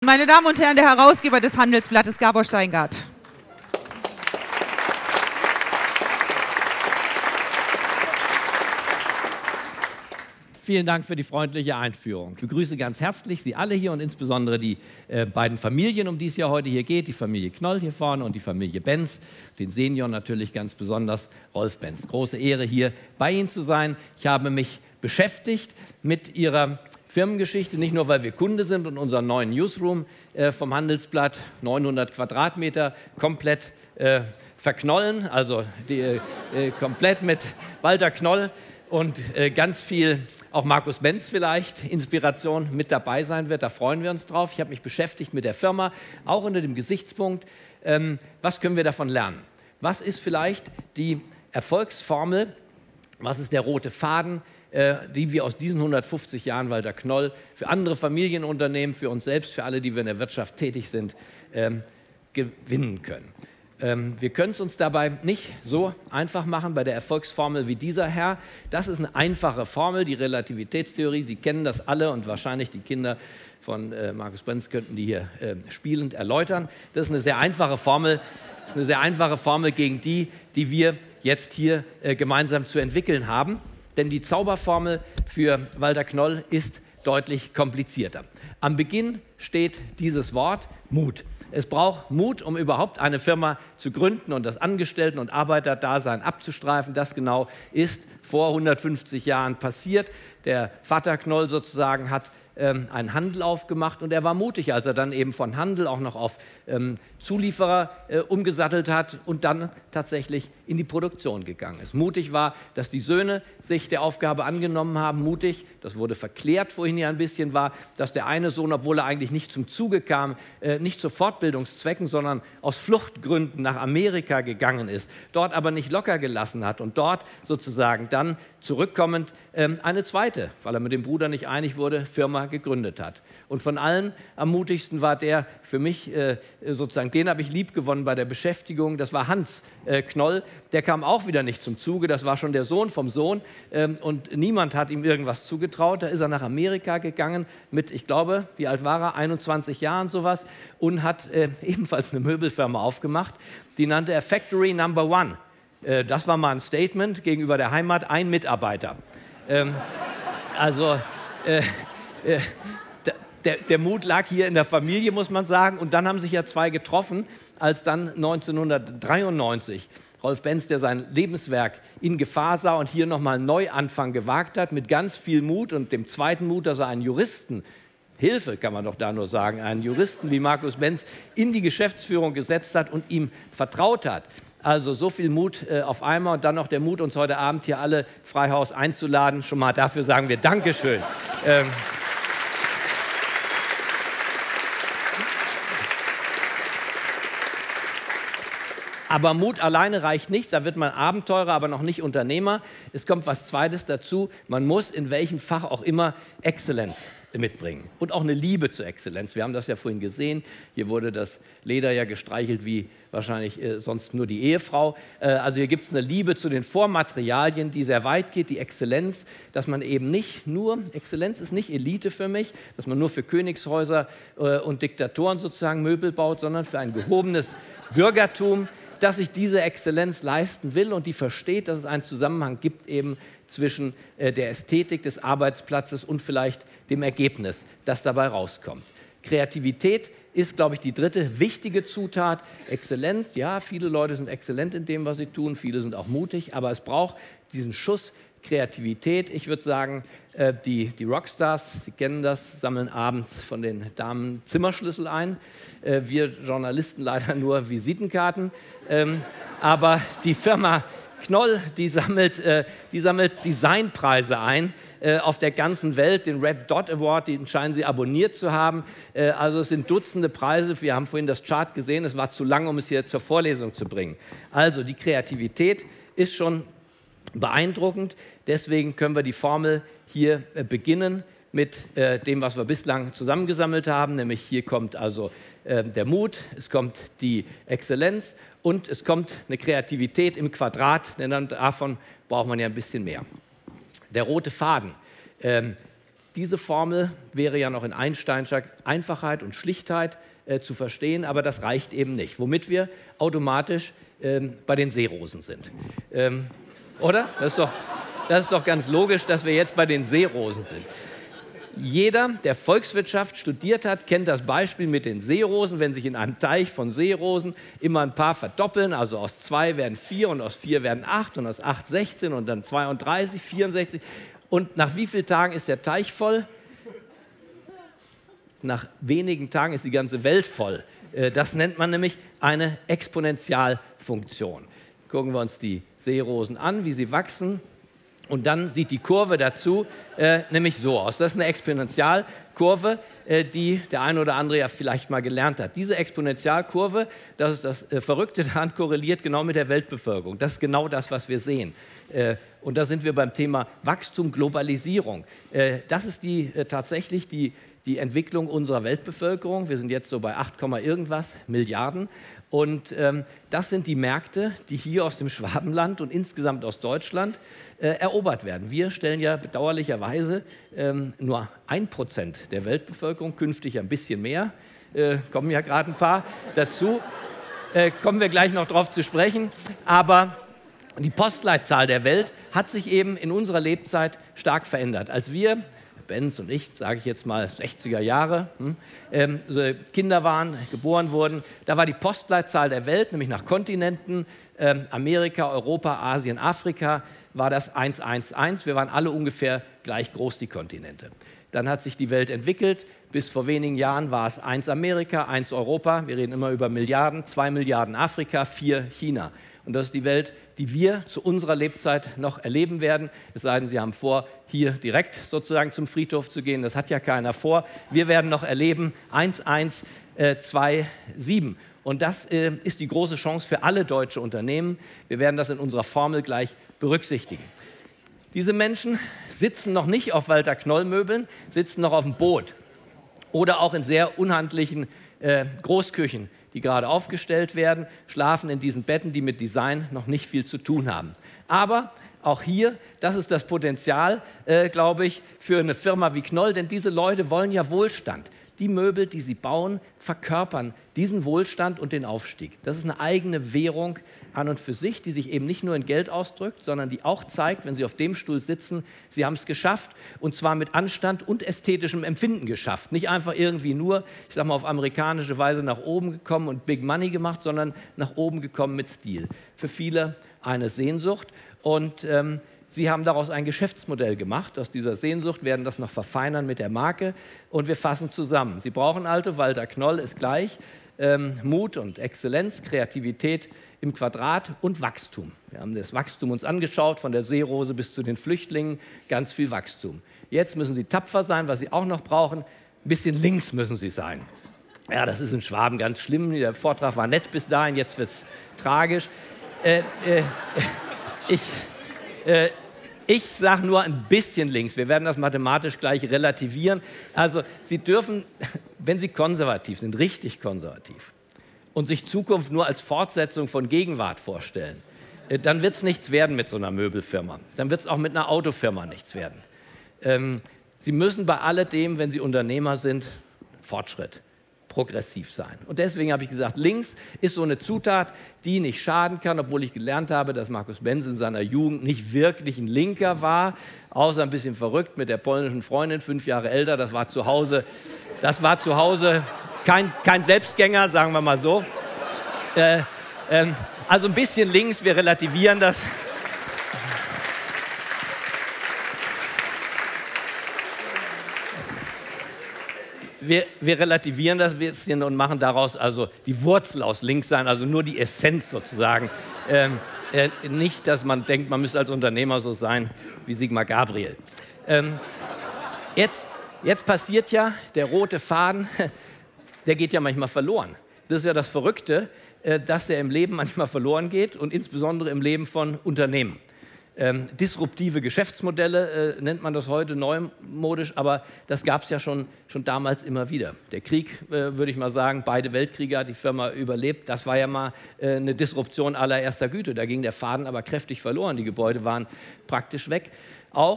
Meine Damen und Herren, der Herausgeber des Handelsblattes, Gabor Steingart. Vielen Dank für die freundliche Einführung. Ich begrüße ganz herzlich Sie alle hier und insbesondere die beiden Familien, um die es ja heute hier geht, die Familie Knoll hier vorne und die Familie Benz, den Senior natürlich ganz besonders, Rolf Benz. Große Ehre, hier bei Ihnen zu sein. Ich habe mich beschäftigt mit Ihrer Firmengeschichte, nicht nur, weil wir Kunde sind und unseren neuen Newsroom vom Handelsblatt, 900 Quadratmeter, komplett verknollen, also komplett mit Walter Knoll und ganz viel, auch Markus Benz vielleicht, Inspiration mit dabei sein wird. Da freuen wir uns drauf. Ich habe mich beschäftigt mit der Firma, auch unter dem Gesichtspunkt, was können wir davon lernen? Was ist vielleicht die Erfolgsformel? Was ist der rote Faden, die wir aus diesen 150 Jahren Walter Knoll für andere Familienunternehmen, für uns selbst, für alle, die wir in der Wirtschaft tätig sind, gewinnen können? Wir können es uns dabei nicht so einfach machen bei der Erfolgsformel wie dieser Herr. Das ist eine einfache Formel, die Relativitätstheorie. Sie kennen das alle und wahrscheinlich die Kinder von Markus Benz könnten die hier spielend erläutern. Das ist eine sehr einfache Formel, gegen die wir jetzt hier gemeinsam zu entwickeln haben. Denn die Zauberformel für Walter Knoll ist deutlich komplizierter. Am Beginn steht dieses Wort Mut. Es braucht Mut, um überhaupt eine Firma zu gründen und das Angestellten- und Arbeiterdasein abzustreifen. Das genau ist vor 150 Jahren passiert. Der Vater Knoll sozusagen hat einen Handel aufgemacht und er war mutig, als er dann eben von Handel auch noch auf Zulieferer umgesattelt hat und dann tatsächlich in die Produktion gegangen ist. Mutig war, dass die Söhne sich der Aufgabe angenommen haben. Mutig, das wurde verklärt vorhin ja ein bisschen, war, dass der eine Sohn, obwohl er eigentlich nicht zum Zuge kam, nicht zu Fortbildungszwecken, sondern aus Fluchtgründen nach Amerika gegangen ist, dort aber nicht locker gelassen hat und dort sozusagen dann zurückkommend eine zweite, weil er mit dem Bruder nicht einig wurde, Firma gegründet hat. Und von allen am mutigsten war der für mich sozusagen, den habe ich lieb gewonnen bei der Beschäftigung, das war Hans Knoll. Der kam auch wieder nicht zum Zuge, das war schon der Sohn vom Sohn und niemand hat ihm irgendwas zugetraut. Da ist er nach Amerika gegangen mit, ich glaube, wie alt war er, 21 Jahren sowas und hat ebenfalls eine Möbelfirma aufgemacht, die nannte er Factory Number One. Das war mal ein Statement gegenüber der Heimat, ein Mitarbeiter. Der Mut lag hier in der Familie, muss man sagen. Und dann haben sich ja zwei getroffen, als dann 1993 Rolf Benz, der sein Lebenswerk in Gefahr sah und hier nochmal einen Neuanfang gewagt hat, mit ganz viel Mut und dem zweiten Mut, dass er einen Juristen, Hilfe kann man doch da nur sagen, einen Juristen wie Markus Benz in die Geschäftsführung gesetzt hat und ihm vertraut hat. Also so viel Mut auf einmal und dann noch der Mut, uns heute Abend hier alle Freihaus einzuladen. Schon mal dafür sagen wir Dankeschön. Aber Mut alleine reicht nicht, da wird man Abenteurer, aber noch nicht Unternehmer. Es kommt was Zweites dazu, man muss in welchem Fach auch immer Exzellenz mitbringen und auch eine Liebe zur Exzellenz. Wir haben das ja vorhin gesehen, hier wurde das Leder ja gestreichelt wie wahrscheinlich sonst nur die Ehefrau. Also hier gibt es eine Liebe zu den Vormaterialien, die sehr weit geht, die Exzellenz, dass man eben nicht nur, Exzellenz ist nicht Elite für mich, dass man nur für Königshäuser und Diktatoren sozusagen Möbel baut, sondern für ein gehobenes Bürgertum, dass sich diese Exzellenz leisten will und die versteht, dass es einen Zusammenhang gibt eben zwischen der Ästhetik des Arbeitsplatzes und vielleicht dem Ergebnis, das dabei rauskommt. Kreativität ist, glaube ich, die dritte wichtige Zutat. Exzellenz, ja, viele Leute sind exzellent in dem, was sie tun, viele sind auch mutig, aber es braucht diesen Schuss Kreativität. Ich würde sagen, die Rockstars, Sie kennen das, sammeln abends von den Damen Zimmerschlüssel ein. Wir Journalisten leider nur Visitenkarten. Aber die Firma Knoll, die sammelt Designpreise ein auf der ganzen Welt. Den Red Dot Award, den scheinen Sie abonniert zu haben. Also es sind Dutzende Preise. Wir haben vorhin das Chart gesehen. Es war zu lang, um es hier zur Vorlesung zu bringen. Also die Kreativität ist schon beeindruckend. Deswegen können wir die Formel hier beginnen mit dem, was wir bislang zusammengesammelt haben. Nämlich hier kommt also der Mut, es kommt die Exzellenz und es kommt eine Kreativität im Quadrat, denn davon braucht man ja ein bisschen mehr. Der rote Faden. diese Formel wäre ja noch in Einsteinscher Einfachheit und Schlichtheit zu verstehen, aber das reicht eben nicht, womit wir automatisch bei den Seerosen sind. Oder? Das ist doch ganz logisch, dass wir jetzt bei den Seerosen sind. Jeder, der Volkswirtschaft studiert hat, kennt das Beispiel mit den Seerosen. Wenn sich in einem Teich von Seerosen immer ein paar verdoppeln, also aus 2 werden 4 und aus 4 werden 8 und aus 8 16 und dann 32, 64. Und nach wie vielen Tagen ist der Teich voll? Nach wenigen Tagen ist die ganze Welt voll. Das nennt man nämlich eine Exponentialfunktion. Gucken wir uns die Seerosen an, wie sie wachsen. Und dann sieht die Kurve dazu nämlich so aus. Das ist eine Exponentialkurve, die der eine oder andere ja vielleicht mal gelernt hat. Diese Exponentialkurve, das ist das Verrückte daran, korreliert genau mit der Weltbevölkerung. Das ist genau das, was wir sehen. Und da sind wir beim Thema Wachstum, Globalisierung. Das ist tatsächlich die Entwicklung unserer Weltbevölkerung. Wir sind jetzt so bei 8, irgendwas Milliarden. Und das sind die Märkte, die hier aus dem Schwabenland und insgesamt aus Deutschland erobert werden. Wir stellen ja bedauerlicherweise nur 1% der Weltbevölkerung, künftig ein bisschen mehr, kommen ja gerade ein paar dazu, kommen wir gleich noch drauf zu sprechen. Aber die Postleitzahl der Welt hat sich eben in unserer Lebzeit stark verändert. Als wir, Benz und ich, sage ich jetzt mal 60er Jahre, Kinder waren, geboren wurden, da war die Postleitzahl der Welt, nämlich nach Kontinenten, Amerika, Europa, Asien, Afrika, war das 111. Wir waren alle ungefähr gleich groß, die Kontinente. Dann hat sich die Welt entwickelt. Bis vor wenigen Jahren war es 1 Amerika, 1 Europa. Wir reden immer über Milliarden, 2 Milliarden Afrika, 4 China. Und das ist die Welt, die wir zu unserer Lebzeit noch erleben werden. Es sei denn, Sie haben vor, hier direkt sozusagen zum Friedhof zu gehen. Das hat ja keiner vor. Wir werden noch erleben 1127. Und das ist die große Chance für alle deutsche Unternehmen. Wir werden das in unserer Formel gleich berücksichtigen. Diese Menschen sitzen noch nicht auf Walter-Knoll-Möbeln, sitzen noch auf dem Boot oder auch in sehr unhandlichen Großküchen, die gerade aufgestellt werden, schlafen in diesen Betten, die mit Design noch nicht viel zu tun haben. Aber auch hier, das ist das Potenzial, glaube ich, für eine Firma wie Knoll, denn diese Leute wollen ja Wohlstand. Die Möbel, die sie bauen, verkörpern diesen Wohlstand und den Aufstieg. Das ist eine eigene Währung an und für sich, die sich eben nicht nur in Geld ausdrückt, sondern die auch zeigt, wenn Sie auf dem Stuhl sitzen, Sie haben es geschafft und zwar mit Anstand und ästhetischem Empfinden geschafft. Nicht einfach irgendwie nur, ich sage mal, auf amerikanische Weise nach oben gekommen und Big Money gemacht, sondern nach oben gekommen mit Stil. Für viele eine Sehnsucht und Sie haben daraus ein Geschäftsmodell gemacht. Aus dieser Sehnsucht werden das noch verfeinern mit der Marke und wir fassen zusammen. Sie brauchen Alto, Walter Knoll ist gleich. Mut und Exzellenz, Kreativität im Quadrat und Wachstum. Wir haben das Wachstum uns angeschaut, von der Seerose bis zu den Flüchtlingen, ganz viel Wachstum. Jetzt müssen Sie tapfer sein, was Sie auch noch brauchen, ein bisschen links müssen Sie sein. Ja, das ist in Schwaben ganz schlimm, der Vortrag war nett bis dahin, jetzt wird es tragisch. Ich sage nur ein bisschen links. Wir werden das mathematisch gleich relativieren. Also Sie dürfen, wenn Sie konservativ sind, richtig konservativ und sich Zukunft nur als Fortsetzung von Gegenwart vorstellen, dann wird es nichts werden mit so einer Möbelfirma. Dann wird es auch mit einer Autofirma nichts werden. Sie müssen bei alledem, wenn Sie Unternehmer sind, Fortschritt, progressiv sein. Und deswegen habe ich gesagt, links ist so eine Zutat, die nicht schaden kann, obwohl ich gelernt habe, dass Markus Benz in seiner Jugend nicht wirklich ein Linker war, außer ein bisschen verrückt mit der polnischen Freundin, 5 Jahre älter. Das war zu Hause kein Selbstgänger, sagen wir mal so. Also ein bisschen links, wir relativieren das. Wir relativieren das ein bisschen und machen daraus also die Wurzel aus links sein, also nur die Essenz sozusagen. Nicht, dass man denkt, man müsste als Unternehmer so sein wie Sigmar Gabriel. Jetzt passiert ja, der rote Faden, der geht ja manchmal verloren. Das ist ja das Verrückte, dass der im Leben manchmal verloren geht und insbesondere im Leben von Unternehmen. Disruptive Geschäftsmodelle nennt man das heute neumodisch, aber das gab es ja schon damals immer wieder. Der Krieg, würde ich mal sagen, beide Weltkriege hat die Firma überlebt. Das war ja mal eine Disruption allererster Güte. Da ging der Faden aber kräftig verloren. Die Gebäude waren praktisch weg. Auch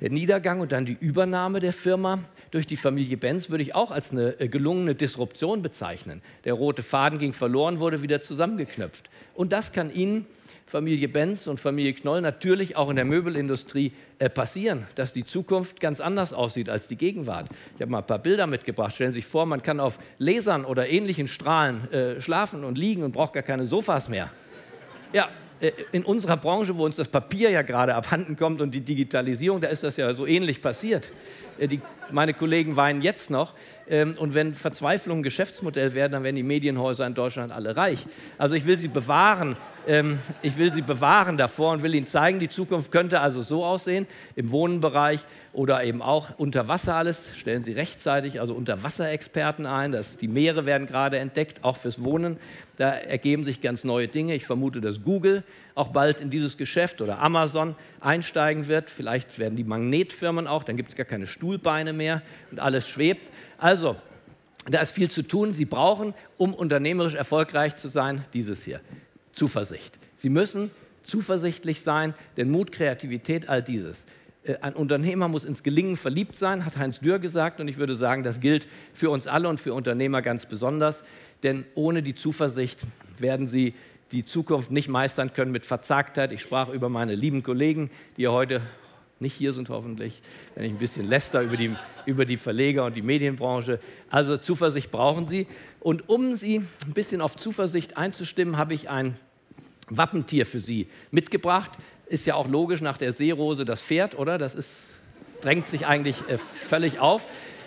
Der Niedergang und dann die Übernahme der Firma durch die Familie Benz würde ich auch als eine gelungene Disruption bezeichnen. Der rote Faden ging verloren, wurde wieder zusammengeknöpft. Und das kann Ihnen, Familie Benz und Familie Knoll, natürlich auch in der Möbelindustrie passieren, dass die Zukunft ganz anders aussieht als die Gegenwart. Ich habe mal ein paar Bilder mitgebracht. Stellen Sie sich vor, man kann auf Lasern oder ähnlichen Strahlen schlafen und liegen und braucht gar keine Sofas mehr. Ja, in unserer Branche, wo uns das Papier ja gerade abhanden kommt und die Digitalisierung, da ist das ja so ähnlich passiert. Meine Kollegen weinen jetzt noch. Und wenn Verzweiflung ein Geschäftsmodell wäre, dann wären die Medienhäuser in Deutschland alle reich. Also ich will Sie bewahren. Ich will Sie bewahren davor und will Ihnen zeigen, die Zukunft könnte also so aussehen, im Wohnbereich oder eben auch unter Wasser alles. Stellen Sie rechtzeitig also Unterwasserexperten ein. Die Meere werden gerade entdeckt, auch fürs Wohnen. Da ergeben sich ganz neue Dinge. Ich vermute, dass Google auch bald in dieses Geschäft oder Amazon einsteigen wird. Vielleicht werden die Magnetfirmen auch, dann gibt es gar keine Stuhlbeine mehr und alles schwebt. Also, da ist viel zu tun. Sie brauchen, um unternehmerisch erfolgreich zu sein, dieses hier. Zuversicht. Sie müssen zuversichtlich sein, denn Mut, Kreativität, all dieses. Ein Unternehmer muss ins Gelingen verliebt sein, hat Heinz Dürr gesagt, und ich würde sagen, das gilt für uns alle und für Unternehmer ganz besonders, denn ohne die Zuversicht werden sie die Zukunft nicht meistern können mit Verzagtheit. Ich sprach über meine lieben Kollegen, die ja heute nicht hier sind hoffentlich, wenn ich ein bisschen läster über die Verleger und die Medienbranche. Also Zuversicht brauchen Sie. Und um Sie ein bisschen auf Zuversicht einzustimmen, habe ich ein Wappentier für Sie mitgebracht. Ist ja auch logisch nach der Seerose das Pferd, oder? Drängt sich eigentlich völlig auf.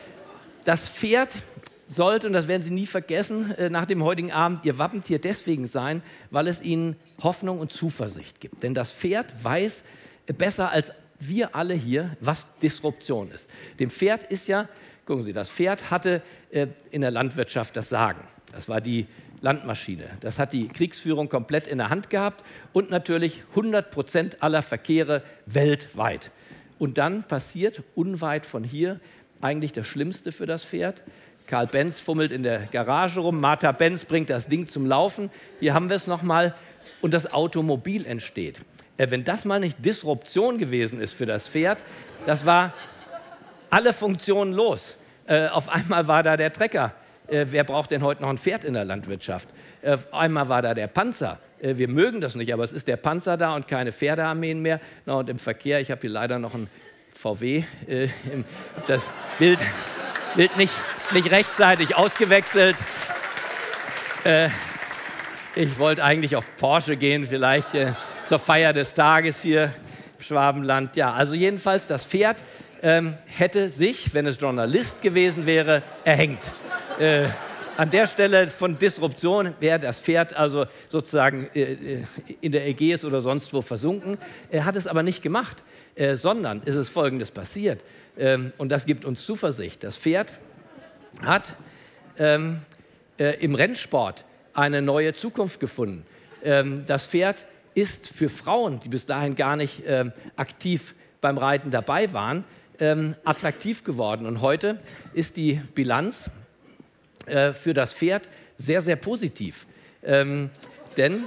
Das Pferd sollte, und das werden Sie nie vergessen, nach dem heutigen Abend Ihr Wappentier deswegen sein, weil es Ihnen Hoffnung und Zuversicht gibt. Denn das Pferd weiß besser als wir alle hier, was Disruption ist. Dem Pferd ist ja, gucken Sie, das Pferd hatte in der Landwirtschaft das Sagen. Das war die Landmaschine. Das hat die Kriegsführung komplett in der Hand gehabt und natürlich 100% aller Verkehre weltweit. Und dann passiert unweit von hier eigentlich das Schlimmste für das Pferd. Karl Benz fummelt in der Garage rum, Martha Benz bringt das Ding zum Laufen. Hier haben wir es nochmal und das Automobil entsteht. Wenn das mal nicht Disruption gewesen ist für das Pferd, das war alle Funktionen los. Auf einmal war da der Trecker. Wer braucht denn heute noch ein Pferd in der Landwirtschaft? Auf einmal war da der Panzer. Wir mögen das nicht, aber es ist der Panzer da und keine Pferdearmeen mehr. Na, und im Verkehr, ich habe hier leider noch ein VW, das Bild nicht rechtzeitig ausgewechselt. Ich wollte eigentlich auf Porsche gehen, vielleicht zur Feier des Tages hier im Schwabenland. Ja, also jedenfalls, das Pferd hätte sich, wenn es Journalist gewesen wäre, erhängt. An der Stelle von Disruption wäre das Pferd also sozusagen in der Ägäis oder sonst wo versunken. Er hat es aber nicht gemacht, sondern ist es Folgendes passiert. Und das gibt uns Zuversicht. Das Pferd hat im Rennsport eine neue Zukunft gefunden. Das Pferd ist für Frauen, die bis dahin gar nicht aktiv beim Reiten dabei waren, attraktiv geworden. Und heute ist die Bilanz für das Pferd sehr, sehr positiv. Denn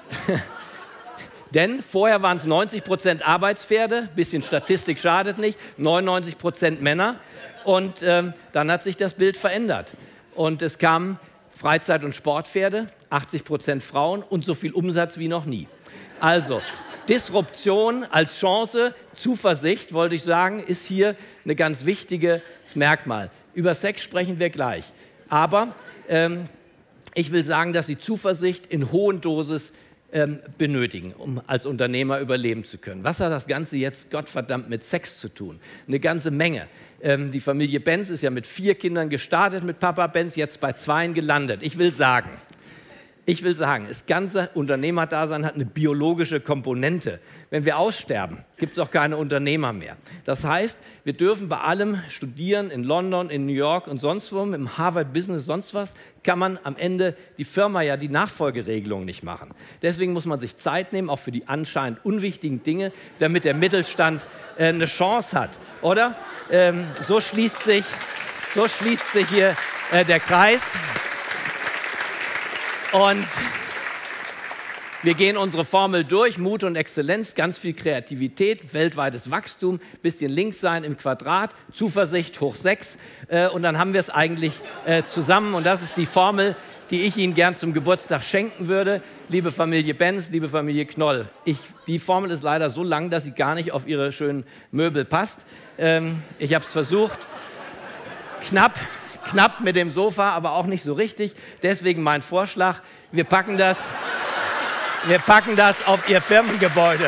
vorher waren es 90% Arbeitspferde, bisschen Statistik schadet nicht, 99% Männer. Und dann hat sich das Bild verändert. Und es kamen Freizeit- und Sportpferde, 80% Frauen und so viel Umsatz wie noch nie. Also Disruption als Chance, Zuversicht, wollte ich sagen, ist hier ein ganz wichtiges Merkmal. Über Sex sprechen wir gleich. Aber ich will sagen, dass Sie Zuversicht in hohen Dosis benötigen, um als Unternehmer überleben zu können. Was hat das Ganze jetzt Gottverdammt mit Sex zu tun? Eine ganze Menge. Die Familie Benz ist ja mit 4 Kindern gestartet, mit Papa Benz, jetzt bei 2 gelandet. Ich will sagen, das ganze Unternehmerdasein hat eine biologische Komponente. Wenn wir aussterben, gibt es auch keine Unternehmer mehr. Das heißt, wir dürfen bei allem studieren, in London, in New York und sonst wo, im Harvard Business, sonst was, kann man am Ende die Firma ja die Nachfolgeregelung nicht machen. Deswegen muss man sich Zeit nehmen, auch für die anscheinend unwichtigen Dinge, damit der Mittelstand eine Chance hat, oder? So schließt sich hier der Kreis. Und Wir gehen unsere Formel durch, Mut und Exzellenz, ganz viel Kreativität, weltweites Wachstum, bisschen links sein im Quadrat, Zuversicht hoch 6 und dann haben wir es eigentlich zusammen und das ist die Formel, die ich Ihnen gern zum Geburtstag schenken würde. Liebe Familie Benz, liebe Familie Knoll, die Formel ist leider so lang, dass sie gar nicht auf Ihre schönen Möbel passt. Ich habe es versucht, knapp mit dem Sofa, aber auch nicht so richtig. Deswegen mein Vorschlag, wir packen das auf Ihr Firmengebäude.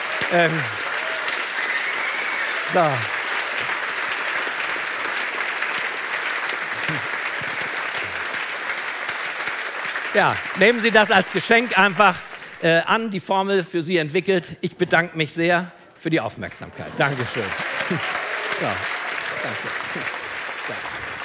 So. Ja, nehmen Sie das als Geschenk einfach an, die Formel für Sie entwickelt. Ich bedanke mich sehr für die Aufmerksamkeit. Dankeschön. So, danke. So.